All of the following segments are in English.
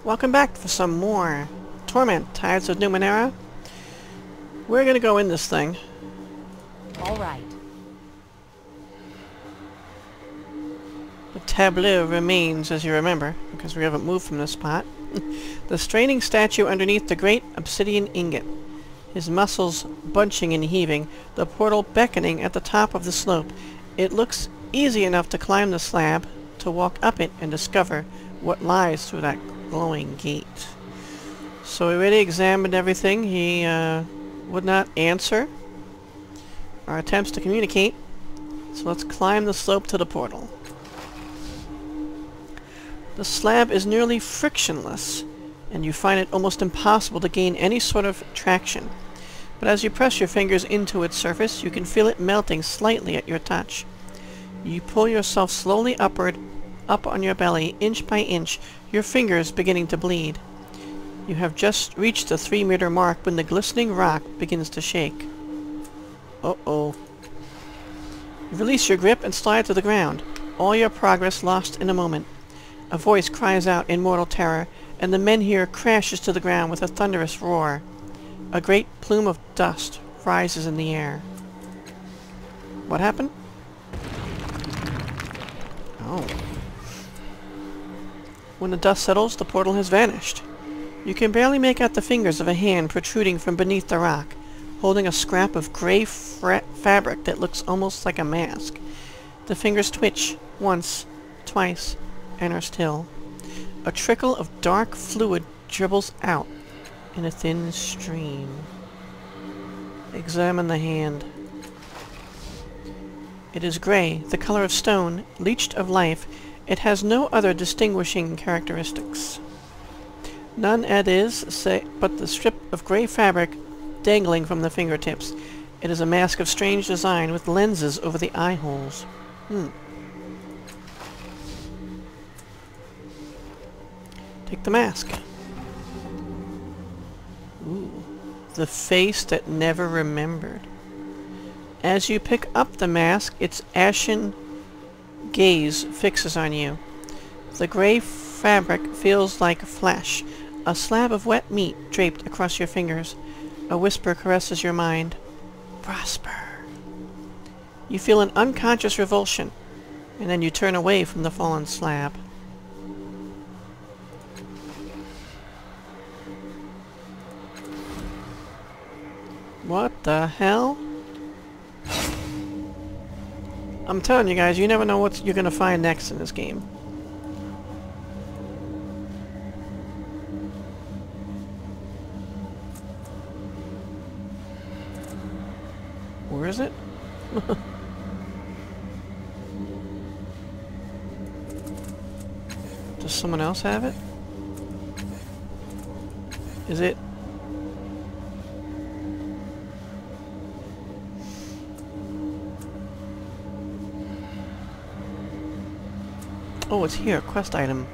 Welcome back for some more Torment, Tides of Numenera. We're gonna go in this thing. Alright. The tableau remains, as you remember, because we haven't moved from this spot. The straining statue underneath the great obsidian ingot. His muscles bunching and heaving, the portal beckoning at the top of the slope. It looks easy enough to climb the slab, to walk up it and discover what lies through that glowing gate. So we already examined everything. He would not answer our attempts to communicate. So let's climb the slope to the portal. The slab is nearly frictionless, and you find it almost impossible to gain any sort of traction. But as you press your fingers into its surface, you can feel it melting slightly at your touch. You pull yourself slowly upward, up on your belly, inch by inch, your fingers beginning to bleed. You have just reached the 3-meter mark when the glistening rock begins to shake. Uh-oh. You release your grip and slide to the ground, all your progress lost in a moment. A voice cries out in mortal terror, and the menhir crashes to the ground with a thunderous roar. A great plume of dust rises in the air. What happened? Oh. When the dust settles, the portal has vanished. You can barely make out the fingers of a hand protruding from beneath the rock, holding a scrap of gray fabric that looks almost like a mask. The fingers twitch, once, twice, and are still. A trickle of dark fluid dribbles out in a thin stream. Examine the hand. It is gray, the color of stone, leached of life. It has no other distinguishing characteristics. None but the strip of gray fabric dangling from the fingertips. It is a mask of strange design with lenses over the eye holes. Take the mask. Ooh. The face that never remembered. As you pick up the mask, its ashen gaze fixes on you. The gray fabric feels like flesh, a slab of wet meat draped across your fingers. A whisper caresses your mind. Prosper. You feel an unconscious revulsion, and then you turn away from the fallen slab. What the hell? I'm telling you guys, you never know what you're gonna find next in this game. Where is it? Does someone else have it? Is it? Oh, it's here. Quest item.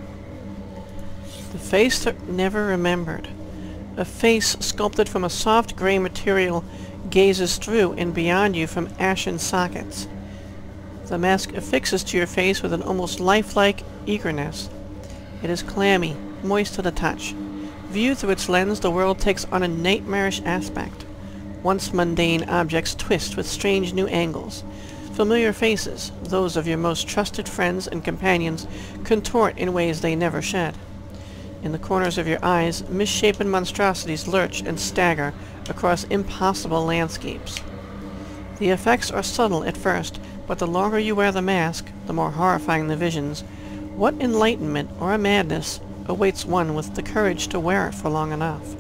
The face that never remembered. A face sculpted from a soft gray material gazes through and beyond you from ashen sockets. The mask affixes to your face with an almost lifelike eagerness. It is clammy, moist to the touch. Viewed through its lens, the world takes on a nightmarish aspect. Once mundane objects twist with strange new angles. Familiar faces, those of your most trusted friends and companions, contort in ways they never shed. In the corners of your eyes, misshapen monstrosities lurch and stagger across impossible landscapes. The effects are subtle at first, but the longer you wear the mask, the more horrifying the visions. What enlightenment or a madness awaits one with the courage to wear it for long enough?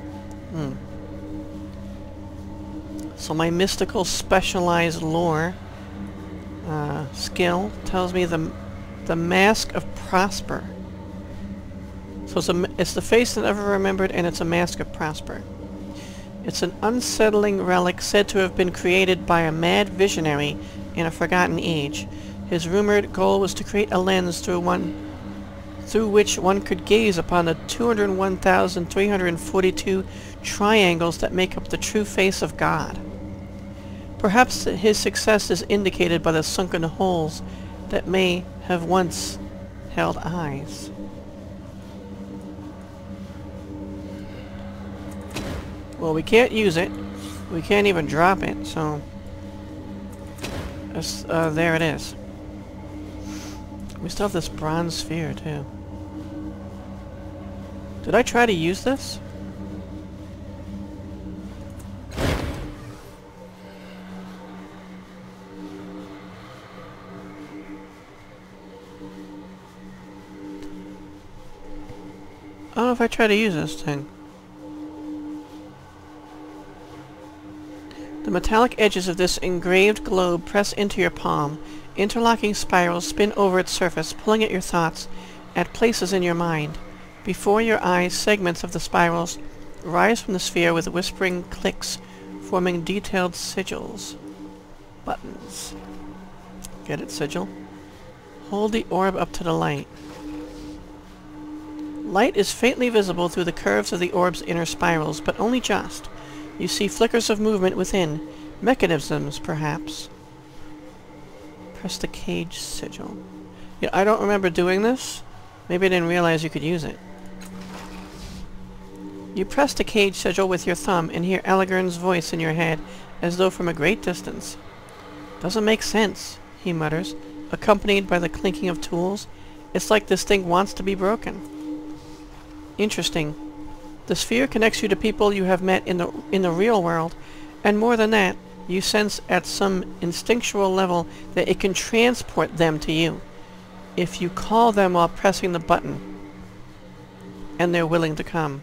So my mystical specialized lore skill tells me the mask of Prosper. So it's the face that never remembered, and it's a mask of Prosper. It's an unsettling relic said to have been created by a mad visionary in a forgotten age. His rumored goal was to create a lens through which one could gaze upon the 201,342 triangles that make up the true face of God. Perhaps his success is indicated by the sunken holes that may have once held eyes. Well, we can't use it. We can't even drop it, so... there it is. We still have this bronze sphere, too. Did I try to use this? I don't know if I try to use this thing. The metallic edges of this engraved globe press into your palm. Interlocking spirals spin over its surface, pulling at your thoughts at places in your mind. Before your eyes, segments of the spirals rise from the sphere with whispering clicks, forming detailed sigils. Buttons. Get it, sigil? Hold the orb up to the light. Light is faintly visible through the curves of the orb's inner spirals, but only just. You see flickers of movement within. Mechanisms, perhaps. Press the cage sigil. Yeah, I don't remember doing this. Maybe I didn't realize you could use it. You press the cage sigil with your thumb and hear Elegern's voice in your head, as though from a great distance. Doesn't make sense, he mutters, accompanied by the clinking of tools. It's like this thing wants to be broken. Interesting. The sphere connects you to people you have met in the real world, and more than that, you sense at some instinctual level that it can transport them to you, if you call them while pressing the button, and they're willing to come.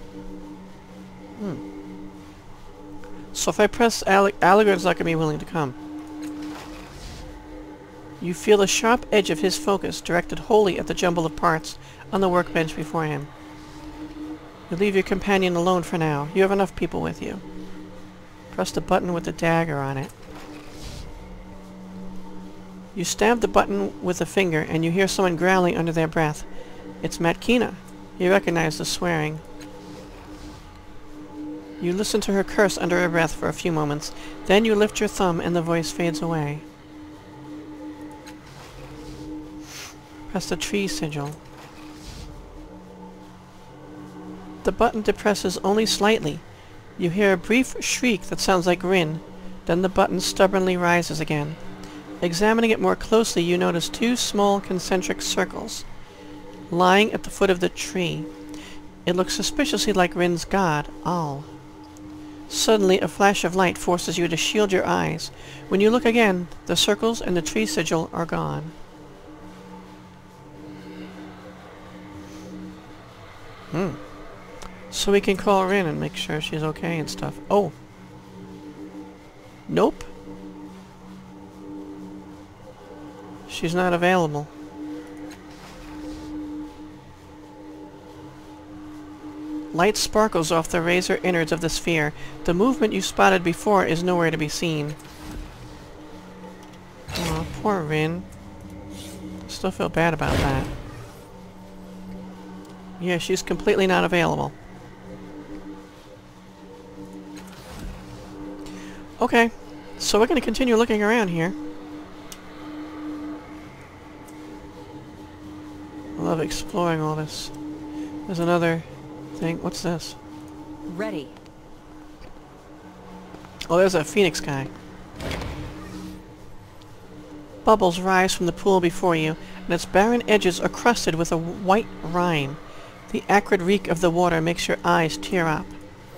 So if I press Allegern's not going to be willing to come. You feel the sharp edge of his focus directed wholly at the jumble of parts on the workbench before him. You leave your companion alone for now. You have enough people with you. Press the button with the dagger on it. You stab the button with a finger, and you hear someone growling under their breath. It's Matkina. You recognize the swearing. You listen to her curse under her breath for a few moments. Then you lift your thumb, and the voice fades away. Press the tree sigil. The button depresses only slightly. You hear a brief shriek that sounds like Rin, then the button stubbornly rises again. Examining it more closely, you notice two small concentric circles lying at the foot of the tree. It looks suspiciously like Rin's god, Al. Suddenly, a flash of light forces you to shield your eyes. When you look again, the circles and the tree sigil are gone. So we can call her in and make sure she's okay and stuff. Oh. Nope. She's not available. Light sparkles off the razor innards of the sphere. The movement you spotted before is nowhere to be seen. Oh, poor Rin. Still feel bad about that. Yeah, she's completely not available. Okay, so we're going to continue looking around here. I love exploring all this. There's another thing. What's this? Ready. Oh, there's a phoenix guy. Bubbles rise from the pool before you, and its barren edges are crusted with a white rime. The acrid reek of the water makes your eyes tear up.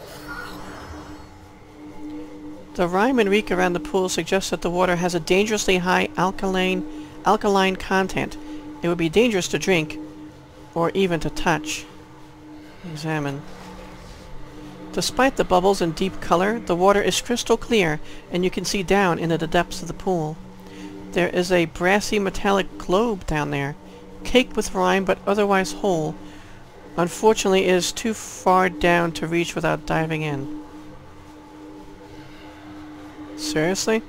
The rime and reek around the pool suggests that the water has a dangerously high alkaline content. It would be dangerous to drink, or even to touch. Examine. Despite the bubbles and deep color, the water is crystal clear, and you can see down into the depths of the pool. There is a brassy metallic globe down there, caked with rime but otherwise whole. Unfortunately, it is too far down to reach without diving in. Seriously?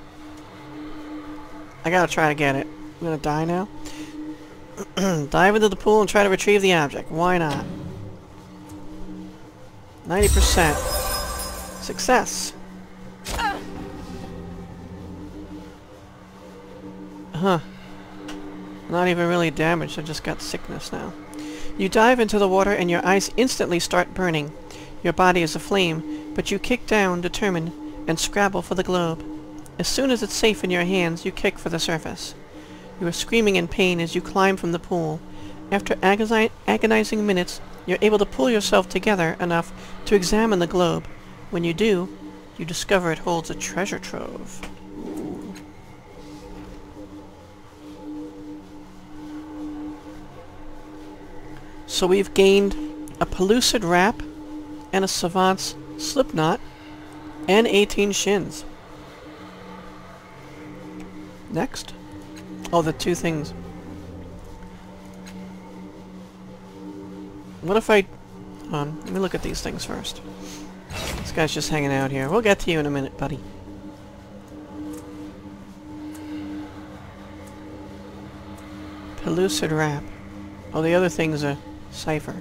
I gotta try to get it. I'm gonna die now? Dive into the pool and try to retrieve the object. Why not? 90%. Success! Huh. Not even really damaged, I just got sickness now. You dive into the water and your eyes instantly start burning. Your body is aflame, but you kick down, determined, and scrabble for the globe. As soon as it's safe in your hands, you kick for the surface. You are screaming in pain as you climb from the pool. After agonizing minutes, you're able to pull yourself together enough to examine the globe. When you do, you discover it holds a treasure trove. Ooh. So we've gained a pellucid wrap, and a savant's slipknot, and 18 shins. Next. Oh, the two things. What if I... Hold on, let me look at these things first. This guy's just hanging out here. We'll get to you in a minute, buddy. Pellucid wrap. Oh, the other thing's a cipher.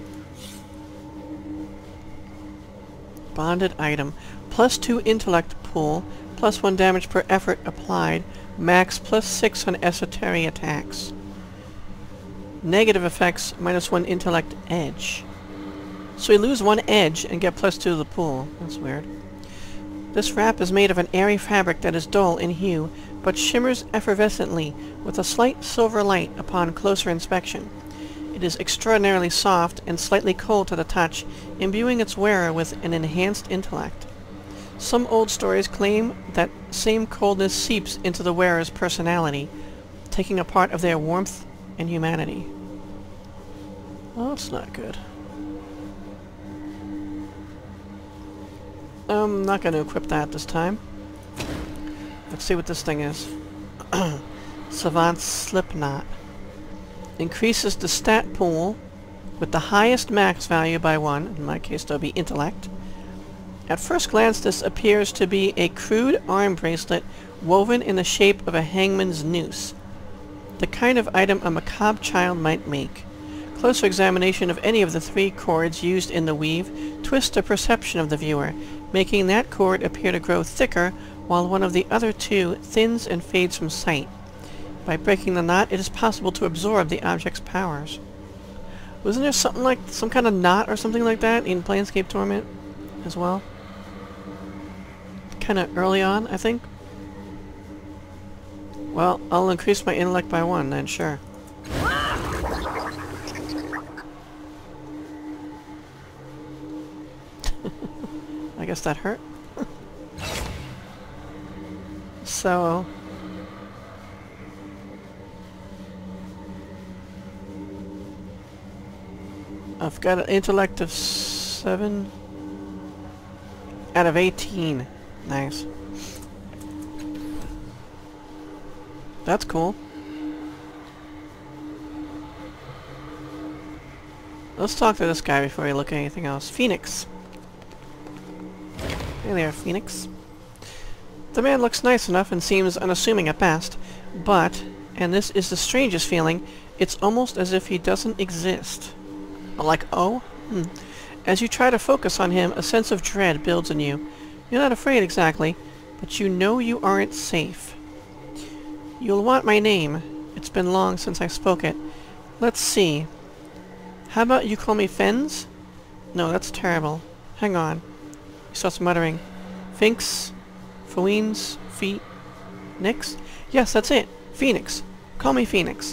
Bonded item. +2 intellect pool, +1 damage per effort applied, max +6 on esoteric attacks. Negative effects, -1 intellect edge. So we lose 1 edge and get +2 to the pool. That's weird. This wrap is made of an airy fabric that is dull in hue, but shimmers effervescently with a slight silver light upon closer inspection. It is extraordinarily soft and slightly cold to the touch, imbuing its wearer with an enhanced intellect. Some old stories claim that same coldness seeps into the wearer's personality, taking a part of their warmth and humanity. Well, that's not good. I'm not going to equip that this time. Let's see what this thing is. Savant's Slipknot. Increases the stat pool with the highest max value by 1. In my case, that'll be intellect. At first glance, this appears to be a crude arm bracelet woven in the shape of a hangman's noose. The kind of item a macabre child might make. Closer examination of any of the 3 cords used in the weave twists the perception of the viewer, making that cord appear to grow thicker while one of the other 2 thins and fades from sight. By breaking the knot, it is possible to absorb the object's powers. Wasn't there something like some kind of knot or something like that in Planescape Torment as well? Kind of early on, I think. Well, I'll increase my intellect by 1 then, sure. I guess that hurt. So... I've got an intellect of 7 out of 18. Nice. That's cool. Let's talk to this guy before we look at anything else. Phoenix. Hey there, Phoenix. The man looks nice enough and seems unassuming at best, but, and this is the strangest feeling, it's almost as if he doesn't exist. Like, oh? As you try to focus on him, a sense of dread builds in you. You're not afraid exactly, but you know you aren't safe. You'll want my name. It's been long since I spoke it. Let's see. How about you call me Fens? No, that's terrible. Hang on. He starts muttering. Finks? Fowines? Feet? Nix? Yes, that's it. Phoenix. Call me Phoenix.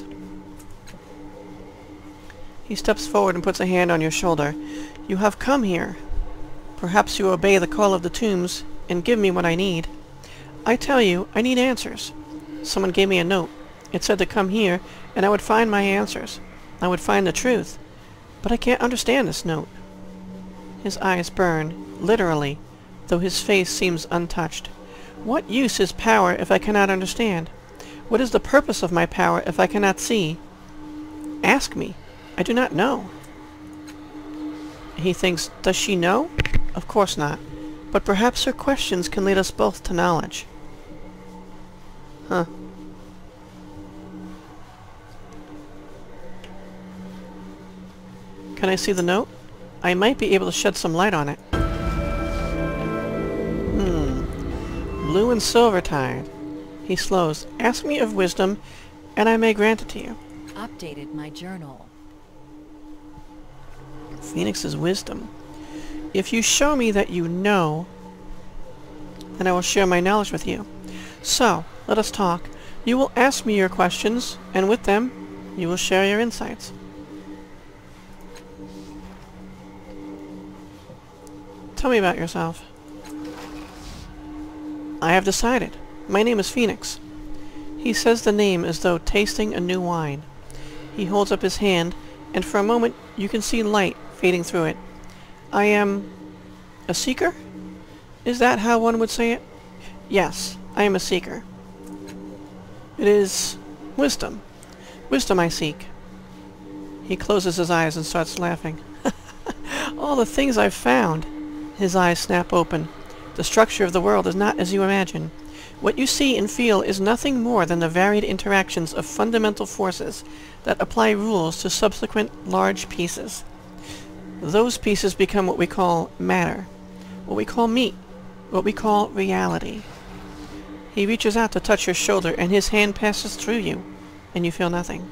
He steps forward and puts a hand on your shoulder. You have come here. Perhaps you obey the call of the tombs and give me what I need. I tell you, I need answers. Someone gave me a note. It said to come here, and I would find my answers. I would find the truth. But I can't understand this note. His eyes burn, literally, though his face seems untouched. What use is power if I cannot understand? What is the purpose of my power if I cannot see? Ask me. I do not know. He thinks, does she know? Of course not. But perhaps her questions can lead us both to knowledge. Huh. Can I see the note? I might be able to shed some light on it. Blue and silver tide. He slows. Ask me of wisdom, and I may grant it to you. Updated my journal. Phoenix's wisdom. If you show me that you know, then I will share my knowledge with you. So, let us talk. You will ask me your questions, and with them, you will share your insights. Tell me about yourself. I have decided. My name is Phoenix. He says the name as though tasting a new wine. He holds up his hand, and for a moment you can see light fading through it. I am a seeker? Is that how one would say it? Yes, I am a seeker. It is wisdom. Wisdom I seek. He closes his eyes and starts laughing. All the things I've found. His eyes snap open. The structure of the world is not as you imagine. What you see and feel is nothing more than the varied interactions of fundamental forces that apply rules to subsequent large pieces. Those pieces become what we call matter, what we call meat, what we call reality. He reaches out to touch your shoulder, and his hand passes through you, and you feel nothing.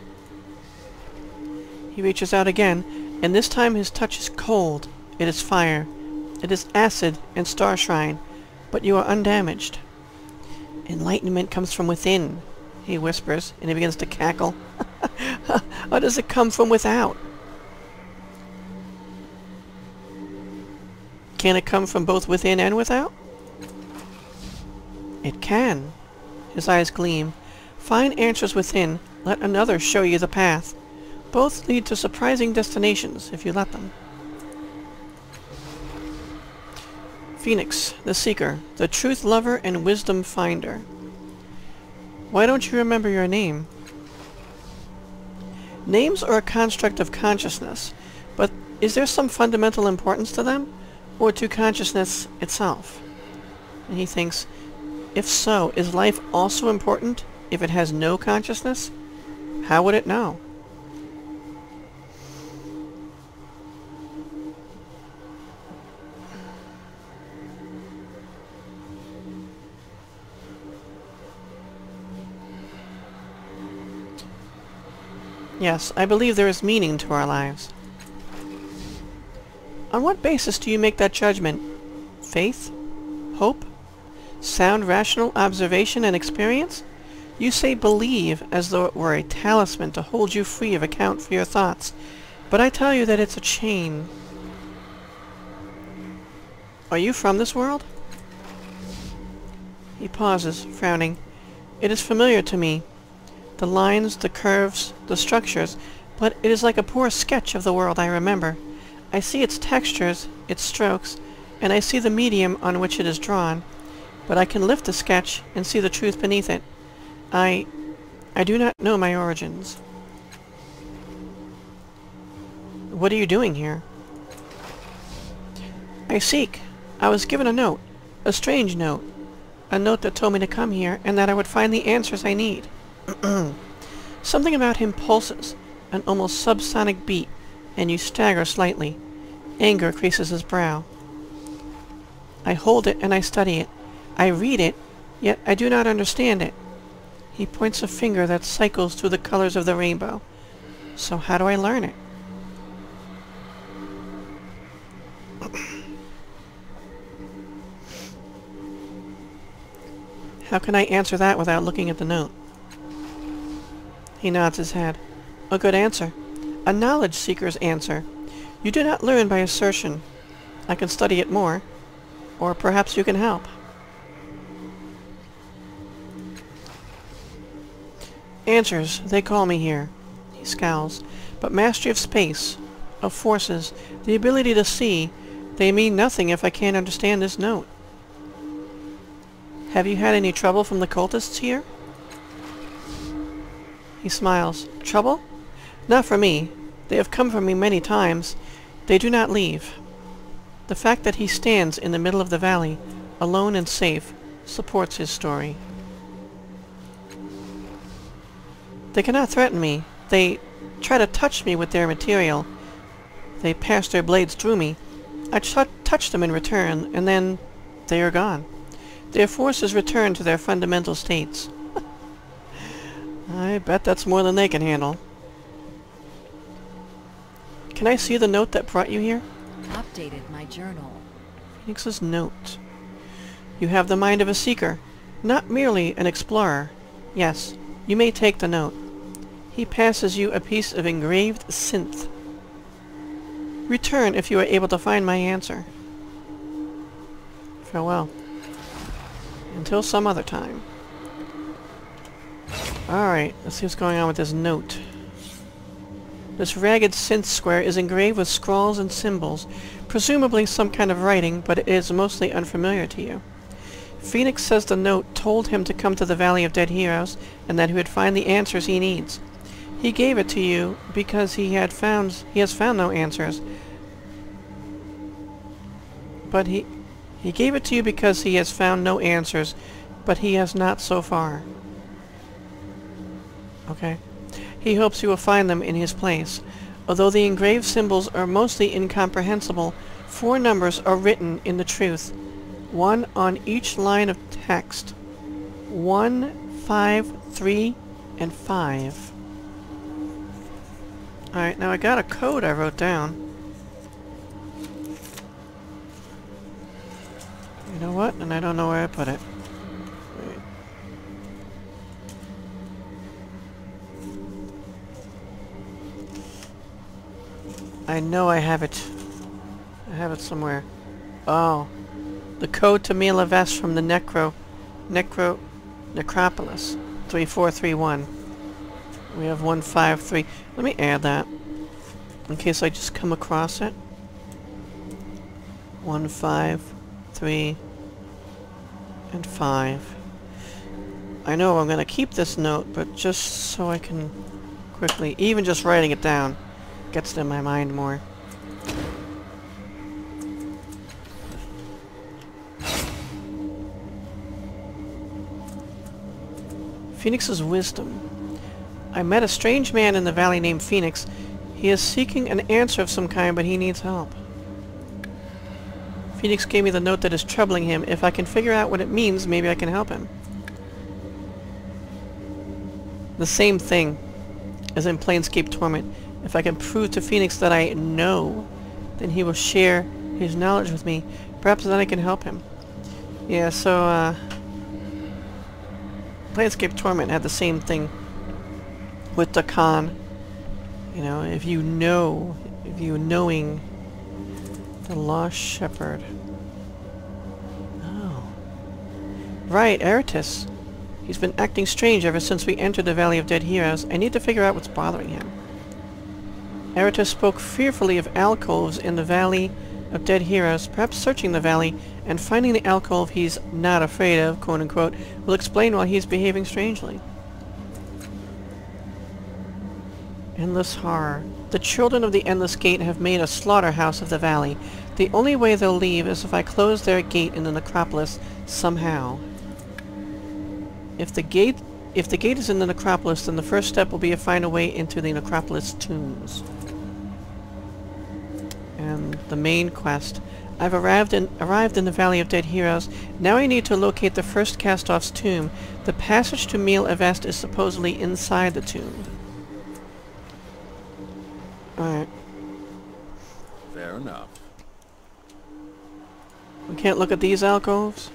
He reaches out again, and this time his touch is cold. It is fire. It is acid and star shrine, but you are undamaged. Enlightenment comes from within, he whispers, and he begins to cackle. Or does it come from without? Can it come from both within and without? It can. His eyes gleam. Find answers within. Let another show you the path. Both lead to surprising destinations if you let them. Phoenix, the Seeker, the Truth Lover and Wisdom Finder. Why don't you remember your name? Names are a construct of consciousness, but is there some fundamental importance to them, or to consciousness itself? And he thinks, if so, is life also important if it has no consciousness? How would it know? Yes, I believe there is meaning to our lives. On what basis do you make that judgment? Faith? Hope? Sound rational observation and experience? You say believe as though it were a talisman to hold you free of account for your thoughts, but I tell you that it's a chain. Are you from this world? He pauses, frowning. It is familiar to me. The lines, the curves, the structures, but it is like a poor sketch of the world I remember. I see its textures, its strokes, and I see the medium on which it is drawn, but I can lift the sketch and see the truth beneath it. I do not know my origins. What are you doing here? I seek. I was given a note, a strange note, a note that told me to come here and that I would find the answers I need. Something about him pulses, an almost subsonic beat, and you stagger slightly. Anger creases his brow. I hold it and I study it. I read it, yet I do not understand it. He points a finger that cycles through the colors of the rainbow. So how do I learn it? How can I answer that without looking at the note? He nods his head. A good answer. A knowledge seeker's answer. You do not learn by assertion. I can study it more. Or perhaps you can help. Answers, they call me here. He scowls. But mastery of space, of forces, the ability to see, they mean nothing if I can't understand this note. Have you had any trouble from the cultists here? He smiles. Trouble? Not for me. They have come for me many times. They do not leave. The fact that he stands in the middle of the valley, alone and safe, supports his story. They cannot threaten me. They try to touch me with their material. They pass their blades through me. I touch them in return, and then they are gone. Their forces return to their fundamental states. I bet that's more than they can handle. Can I see the note that brought you here? Not updated my journal. Phoenix's note. You have the mind of a seeker, not merely an explorer. Yes, you may take the note. He passes you a piece of engraved synth. Return if you are able to find my answer. Farewell. Until some other time. Alright, let's see what's going on with this note. This ragged synth square is engraved with scrawls and symbols, presumably some kind of writing, but it is mostly unfamiliar to you. Phoenix says the note told him to come to the Valley of Dead Heroes, and that he would find the answers he needs. He gave it to you because he has found no answers. But he gave it to you because he has found no answers, but he has not so far. Okay. He hopes you will find them in his place. Although the engraved symbols are mostly incomprehensible, 4 numbers are written in the truth, 1 on each line of text. 1, 5, 3, and 5. Alright, now I got a code I wrote down. You know what? And I don't know where I put it. Wait. I know I have it. I have it somewhere. Oh. The code to Mila Vest from the Necropolis. 3431. We have 153. Let me add that. In case I just come across it. 153 and 5. I know I'm gonna keep this note, but just so I can quickly, even just writing it down, gets it in my mind more. Phoenix's wisdom. I met a strange man in the valley named Phoenix. He is seeking an answer of some kind, but he needs help. Phoenix gave me the note that is troubling him. If I can figure out what it means, maybe I can help him. The same thing as in Planescape Torment. If I can prove to Phoenix that I know, then he will share his knowledge with me. Perhaps then I can help him. Yeah, so, Planescape Torment had the same thing with the con. You know, if you knowing the Lost Shepherd. Oh. Right, Eratus. He's been acting strange ever since we entered the Valley of Dead Heroes. I need to figure out what's bothering him. Eratus spoke fearfully of alcoves in the Valley of Dead Heroes. Perhaps searching the valley and finding the alcove he's not afraid of, quote-unquote, will explain why he's behaving strangely. Endless horror. The children of the Endless Gate have made a slaughterhouse of the valley. The only way they'll leave is if I close their gate in the necropolis somehow. If the gate is in the necropolis, then the first step will be to find a way into the necropolis tombs. And the main quest. I've arrived in the Valley of Dead Heroes. Now I need to locate the first cast-off's tomb. The passage to Mila Vest is supposedly inside the tomb. Alright. Fair enough. We can't look at these alcoves?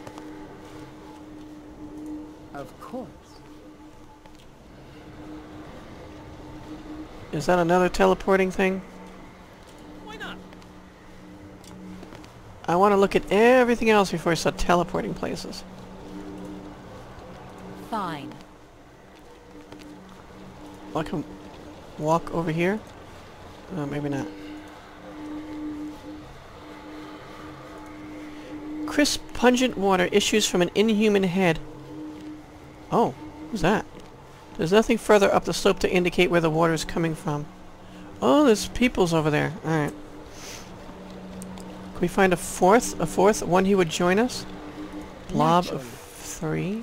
Of course. Is that another teleporting thing? Why not? I want to look at everything else before I start teleporting places. Fine. I can walk over here? Oh, maybe not. Crisp, pungent water issues from an inhuman head. Oh, who's that? There's nothing further up the slope to indicate where the water is coming from. Oh, there's peoples over there. Alright. Can we find a fourth one who would join us? Blob-of-Three?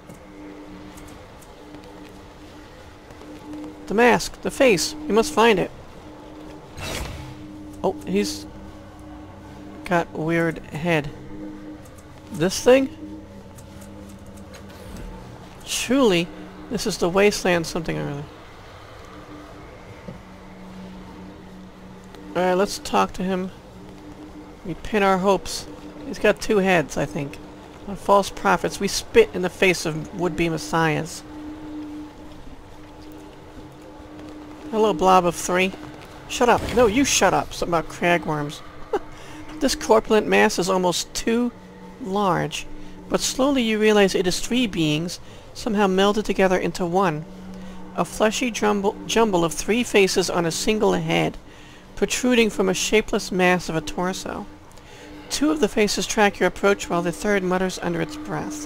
The mask, the face. We must find it. Oh, he's got a weird head. This thing? Truly, this is the wasteland something or other. Alright, let's talk to him. We pin our hopes. He's got two heads, I think. On false prophets, we spit in the face of would-be messiahs. Hello, Blob-of-Three. Shut up. No, you shut up. Something about cragworms. This corpulent mass is almost too large, but slowly you realize it is three beings somehow melded together into one. A fleshy jumble of three faces on a single head, protruding from a shapeless mass of a torso. Two of the faces track your approach while the third mutters under its breath.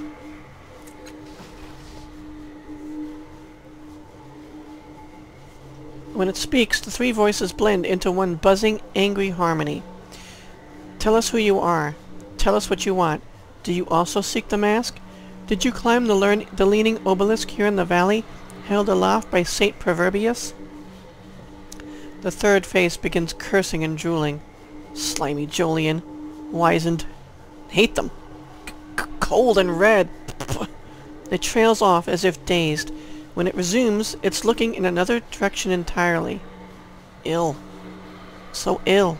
When it speaks, the three voices blend into one buzzing, angry harmony. Tell us who you are. Tell us what you want. Do you also seek the mask? Did you climb the leaning obelisk here in the valley, held aloft by Saint Proverbius? The third face begins cursing and drooling. Slimy Jolien. Wizened. Hate them. Cold and red. It trails off as if dazed. When it resumes, it's looking in another direction entirely. Ill. So ill.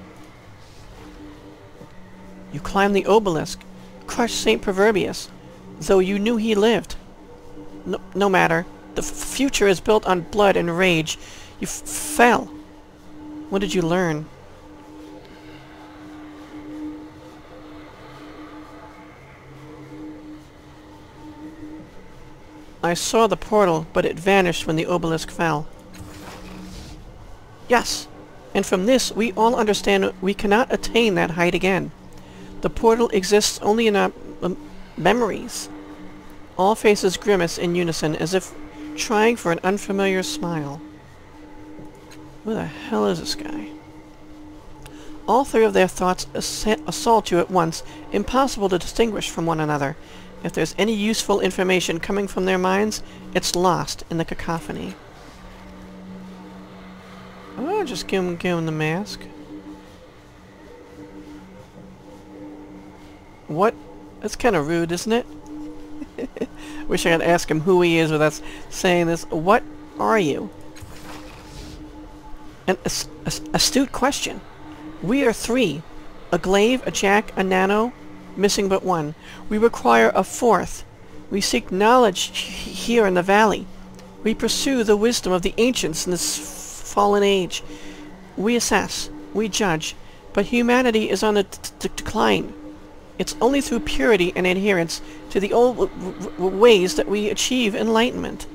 You climbed the obelisk, crushed Saint Proverbius, though you knew he lived. No matter. The future is built on blood and rage. You fell. What did you learn? I saw the portal, but it vanished when the obelisk fell. Yes, and from this we all understand we cannot attain that height again. The portal exists only in our memories. All faces grimace in unison, as if trying for an unfamiliar smile. Who the hell is this guy? All three of their thoughts assault you at once, impossible to distinguish from one another. If there's any useful information coming from their minds, it's lost in the cacophony. Oh, just give him the mask. What? That's kind of rude, isn't it? Wish I could ask him who he is without saying this. What are you? An astute question. We are three. A glaive, a jack, a nano, missing but one. We require a fourth. We seek knowledge here in the valley. We pursue the wisdom of the ancients in this fallen age. We assess. We judge. But humanity is on the decline. It's only through purity and adherence to the old ways that we achieve enlightenment.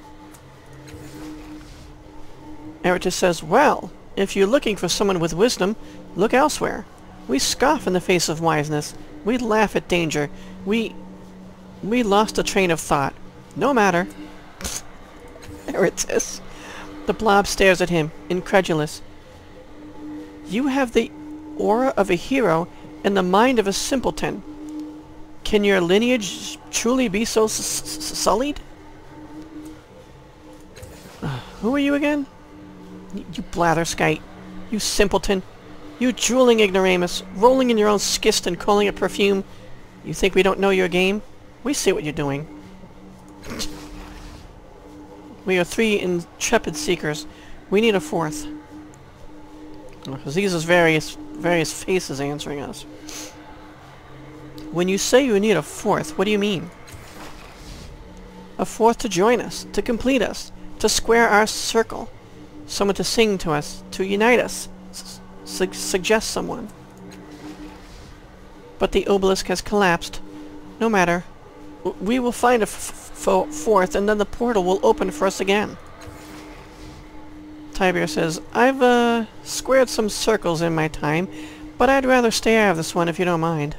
Eritus says, well, if you're looking for someone with wisdom, look elsewhere. We scoff in the face of wiseness. We laugh at danger. We lost a train of thought. No matter. Eritus. The blob stares at him, incredulous. You have the aura of a hero and the mind of a simpleton. Can your lineage truly be so sullied? Who are you again? You blatherskite. You simpleton. You drooling ignoramus, rolling in your own schist and calling it perfume. You think we don't know your game? We see what you're doing. We are three intrepid seekers. We need a fourth. Because these are various faces answering us. When you say you need a fourth, what do you mean? A fourth to join us, to complete us, to square our circle. Someone to sing to us, to unite us. Suggest someone. But the obelisk has collapsed. No matter. We will find a fourth, and then the portal will open for us again. Tiberius says, I've squared some circles in my time, but I'd rather stay out of this one if you don't mind.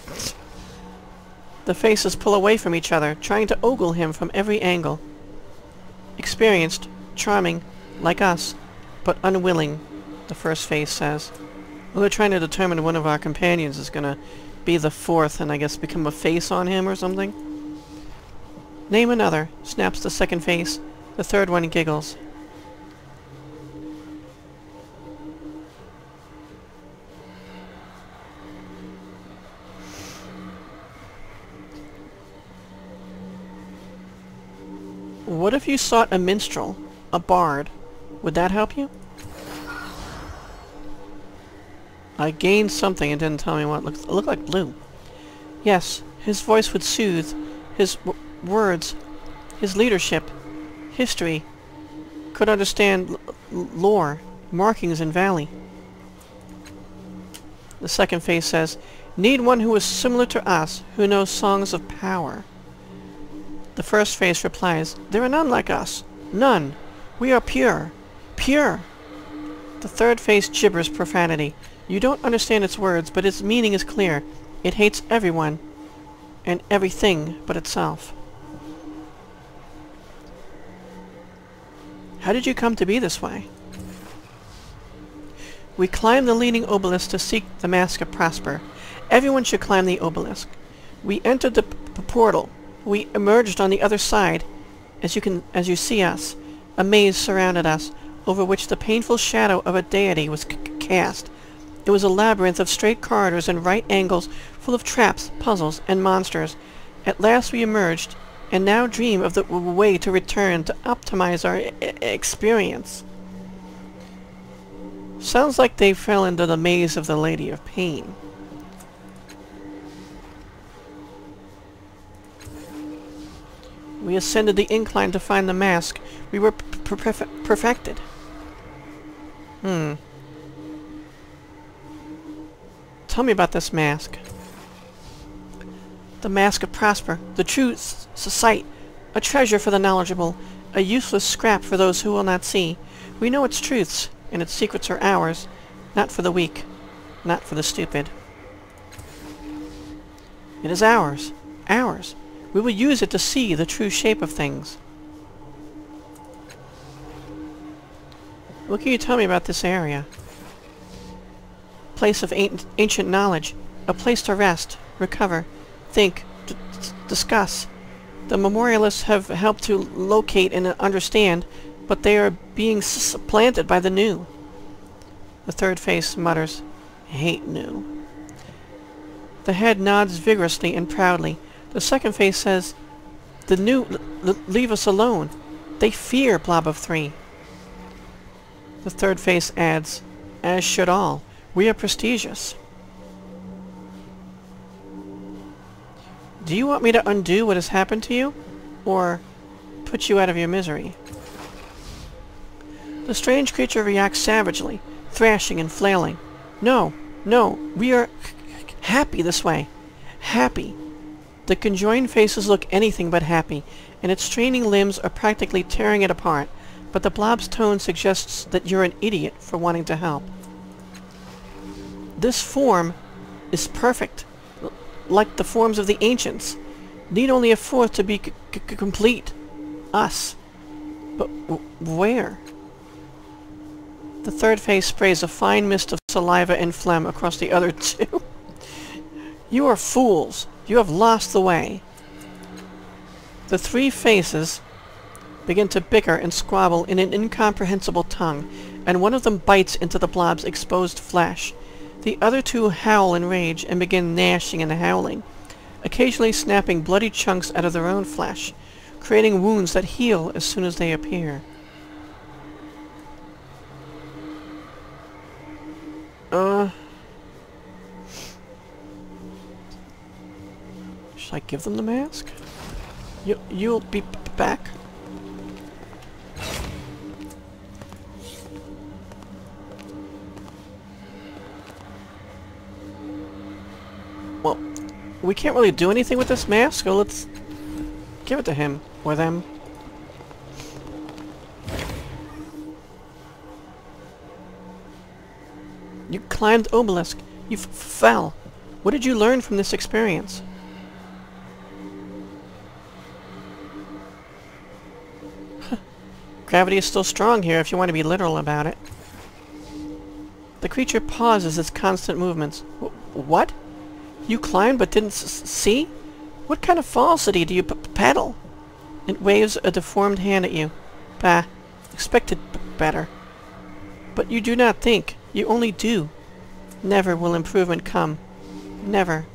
The faces pull away from each other, trying to ogle him from every angle. Experienced, charming, like us, but unwilling, the first face says. Well, they're trying to determine one of our companions is gonna be the fourth and I guess become a face on him or something. Name another, snaps the second face. The third one giggles. What if you sought a minstrel, a bard? Would that help you? I gained something and didn't tell me what. It looked like blue. Yes, his voice would soothe. His words, his leadership, history, could understand lore, markings in valley. The second face says, need one who is similar to us, who knows songs of power. The first face replies, there are none like us. None. We are pure. Pure. The third face gibbers profanity. You don't understand its words, but its meaning is clear. It hates everyone and everything but itself. How did you come to be this way? We climbed the leaning obelisk to seek the Mask of Prosper. Everyone should climb the obelisk. We entered the portal. We emerged on the other side. As you see us, a maze surrounded us, over which the painful shadow of a deity was cast. It was a labyrinth of straight corridors and right angles, full of traps, puzzles, and monsters. At last we emerged, and now dream of the way to return to optimize our experience. Sounds like they fell into the maze of the Lady of Pain. We ascended the incline to find the mask. We were perfected. Tell me about this mask. The Mask of Prosper, the true sight, a treasure for the knowledgeable, a useless scrap for those who will not see. We know its truths, and its secrets are ours, not for the weak, not for the stupid. It is ours, ours. We will use it to see the true shape of things. What can you tell me about this area? Place of ancient knowledge, a place to rest, recover, think, discuss. The memorialists have helped to locate and understand, but they are being supplanted by the new. The third face mutters, hate new. The head nods vigorously and proudly. The second face says, the new leave us alone. They fear Blob-of-Three. The third face adds, as should all. We are prestigious. Do you want me to undo what has happened to you? Or put you out of your misery? The strange creature reacts savagely, thrashing and flailing. No, no, we are happy this way. Happy. The conjoined faces look anything but happy, and its straining limbs are practically tearing it apart, but the blob's tone suggests that you're an idiot for wanting to help. This form is perfect, like the forms of the ancients. Need only a fourth to be complete. Us. But where? The third face sprays a fine mist of saliva and phlegm across the other two. You are fools. You have lost the way. The three faces begin to bicker and squabble in an incomprehensible tongue, and one of them bites into the blob's exposed flesh. The other two howl in rage and begin gnashing and howling, occasionally snapping bloody chunks out of their own flesh, creating wounds that heal as soon as they appear. Should I give them the mask? You'll be back? Well, we can't really do anything with this mask, so let's give it to him, or them. You climbed obelisk. You fell. What did you learn from this experience? Gravity is still strong here if you want to be literal about it. The creature pauses its constant movements. What? You climbed but didn't see? What kind of falsity do you peddle? It waves a deformed hand at you. Bah, expected better. But you do not think. You only do. Never will improvement come. Never.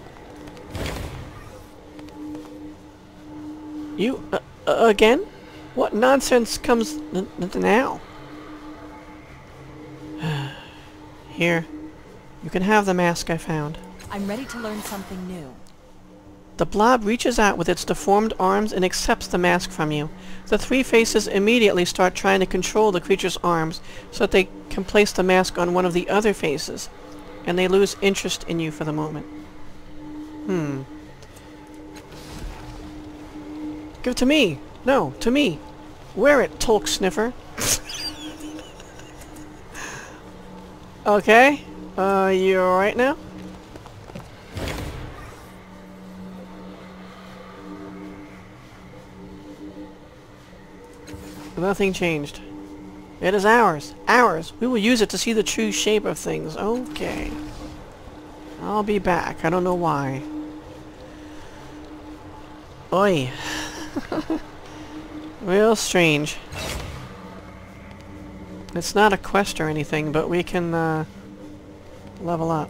You, again? What nonsense comes now? Here. You can have the mask I found. I'm ready to learn something new. The blob reaches out with its deformed arms and accepts the mask from you. The three faces immediately start trying to control the creature's arms so that they can place the mask on one of the other faces, and they lose interest in you for the moment. Give it to me! No, to me! Wear it, Tolk Sniffer! Okay, you alright now? Nothing changed. It is ours. Ours. We will use it to see the true shape of things. Okay. I'll be back. I don't know why. Oi. Real strange. It's not a quest or anything, but we can level up.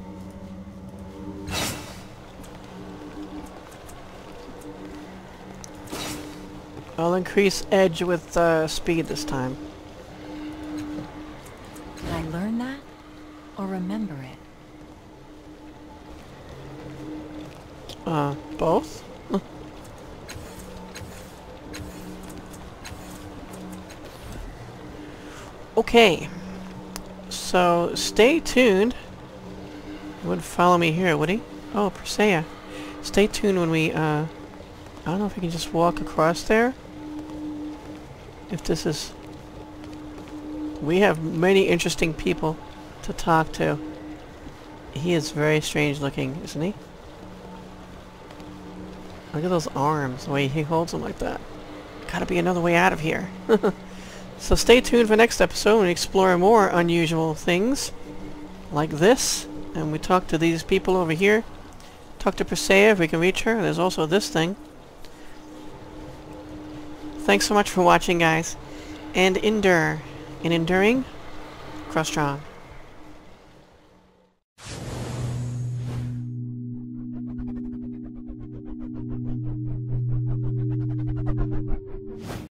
I'll increase edge with speed this time. Did I learn that? Or remember it? Both? Okay. So, stay tuned. He wouldn't follow me here, would he? Oh, Persea. Stay tuned when we, I don't know if we can just walk across there. If this is... We have many interesting people to talk to. He is very strange looking, isn't he? Look at those arms, the way he holds them like that. Gotta be another way out of here. So stay tuned for next episode and explore more unusual things. Like this. And we talk to these people over here. Talk to Persea if we can reach her. There's also this thing. Thanks so much for watching, guys. And endure. In enduring, grow strong.